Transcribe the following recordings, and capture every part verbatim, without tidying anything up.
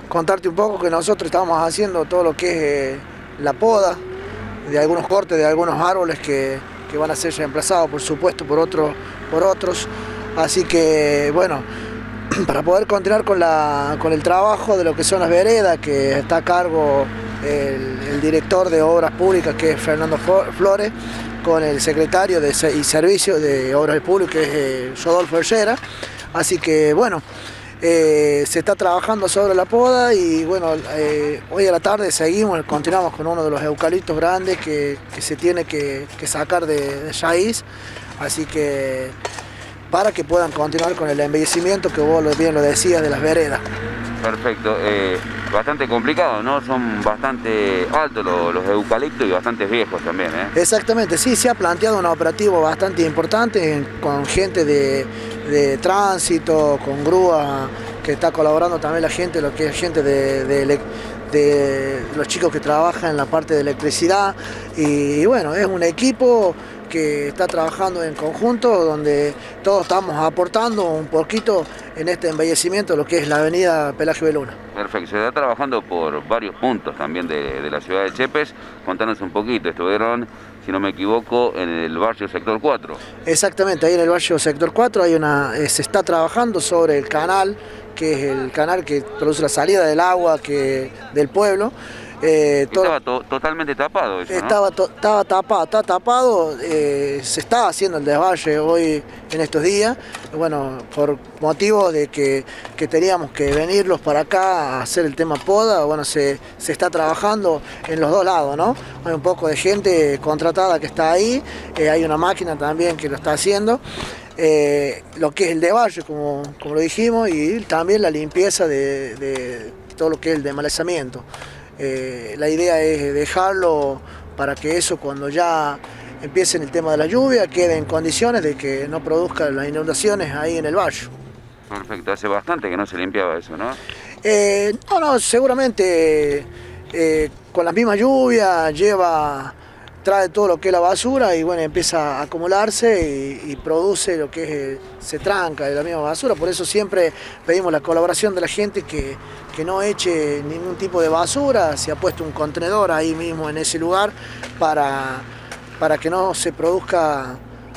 contarte un poco que nosotros estamos haciendo todo lo que es eh, la poda de algunos cortes, de algunos árboles que, que van a ser reemplazados, por supuesto, por, otro, por otros. Así que, bueno, para poder continuar con, la, con el trabajo de lo que son las veredas, que está a cargo el, el director de Obras Públicas, que es Fernando Flores, con el secretario de y Servicio de Obras Públicas, que es eh, Rodolfo Herrera. Así que, bueno, eh, se está trabajando sobre la poda y, bueno, eh, hoy a la tarde seguimos, continuamos con uno de los eucaliptos grandes que, que se tiene que, que sacar de, de raíz. Así que, para que puedan continuar con el embellecimiento que vos bien lo decías de las veredas. Perfecto, eh, bastante complicado, ¿no? Son bastante altos los, los eucaliptos y bastante viejos también, ¿eh? Exactamente, sí, se ha planteado un operativo bastante importante con gente de, de tránsito, con grúa, que está colaborando también la gente, lo que es gente de, de, de los chicos que trabajan en la parte de electricidad. Y, y bueno, es un equipo que está trabajando en conjunto, donde todos estamos aportando un poquito en este embellecimiento de lo que es la avenida Pelagio de Luna. Perfecto, se está trabajando por varios puntos también de, de la ciudad de Yepes. Contanos un poquito, estuvieron, si no me equivoco, en el barrio Sector cuatro. Exactamente, ahí en el barrio Sector cuatro hay una, eh, se está trabajando sobre el canal, que es el canal que produce la salida del agua que, del pueblo. Eh, estaba to totalmente tapado eso, estaba, ¿no? to estaba tapado, está tapado, eh, se está haciendo el desvalle hoy en estos días, bueno, por motivo de que, que teníamos que venirlos para acá a hacer el tema poda. Bueno, se, se está trabajando en los dos lados, ¿no? Hay un poco de gente contratada que está ahí, eh, hay una máquina también que lo está haciendo. Eh, lo que es el desvalle, como, como lo dijimos, y también la limpieza de, de todo lo que es el desmalezamiento. Eh, la idea es dejarlo para que eso, cuando ya empiece el tema de la lluvia, quede en condiciones de que no produzca las inundaciones ahí en el valle. Perfecto, hace bastante que no se limpiaba eso, ¿no? Eh, no, no, seguramente eh, con la misma lluvia lleva, trae todo lo que es la basura y, bueno, empieza a acumularse y, y produce lo que es, eh, se tranca de la misma basura. Por eso siempre pedimos la colaboración de la gente que, que no eche ningún tipo de basura. Se ha puesto un contenedor ahí mismo en ese lugar para, para que no se produzca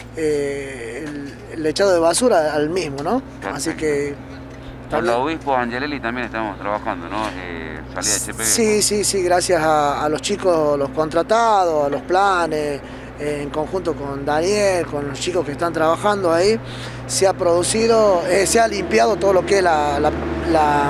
eh, el, el echado de basura al mismo, ¿no? Perfecto. Así que... Con los obispos Angelelli también estamos trabajando, ¿no? Eh, salida de H P V. Sí, sí, sí, gracias a, a los chicos, los contratados, a los planes, eh, en conjunto con Daniel, con los chicos que están trabajando ahí, se ha producido, eh, se ha limpiado todo lo que es la, la, la,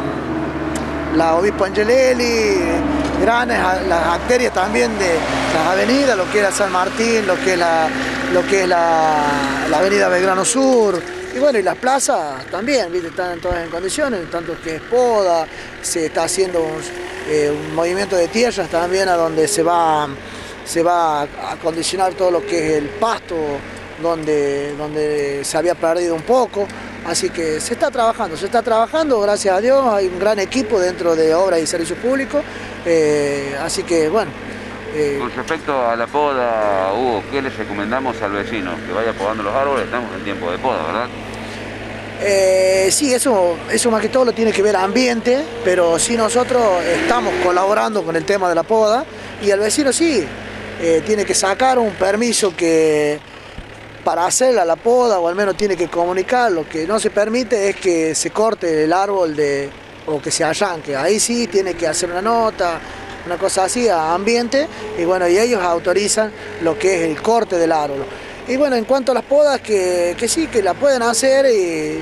la Obispo Angelelli, grandes, las arterias también de las avenidas, lo que era San Martín, lo que es la, lo que es la, la avenida Belgrano Sur. Y bueno, y las plazas también, ¿viste? Están todas en condiciones, tanto que es poda, se está haciendo un, eh, un movimiento de tierras también, a donde se va, se va a acondicionar todo lo que es el pasto, donde, donde se había perdido un poco. Así que se está trabajando, se está trabajando, gracias a Dios, hay un gran equipo dentro de Obras y Servicios Públicos, eh, así que bueno. Eh, Con respecto a la poda, Hugo, ¿qué les recomendamos al vecino? Que vaya podando los árboles, estamos en tiempo de poda, ¿verdad? Eh, sí, eso, eso más que todo lo tiene que ver ambiente, pero sí nosotros estamos colaborando con el tema de la poda y el vecino sí, eh, tiene que sacar un permiso que para hacerla la poda, o al menos tiene que comunicar. Lo que no se permite es que se corte el árbol de, o que se arranque, ahí sí tiene que hacer una nota, una cosa así a ambiente, y bueno, y ellos autorizan lo que es el corte del árbol. Y bueno, en cuanto a las podas, que, que sí, que la pueden hacer y,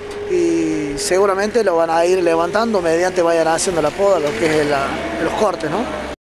y seguramente lo van a ir levantando mediante vayan haciendo la poda, lo que es la, los cortes, ¿no?